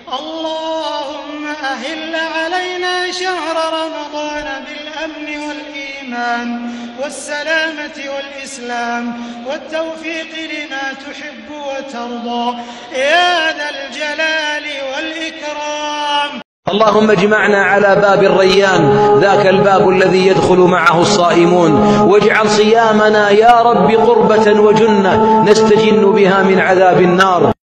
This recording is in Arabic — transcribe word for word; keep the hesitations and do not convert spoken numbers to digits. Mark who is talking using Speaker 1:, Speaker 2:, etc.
Speaker 1: اللهم أهل علينا شهر رمضان بالأمن والإيمان والسلامة والإسلام والتوفيق لما تحب وترضى يا ذا الجلال والإكرام.
Speaker 2: اللهم اجمعنا على باب الريان، ذاك الباب الذي يدخل معه الصائمون، واجعل صيامنا يا رب قربة وجنة نستجن بها من عذاب النار.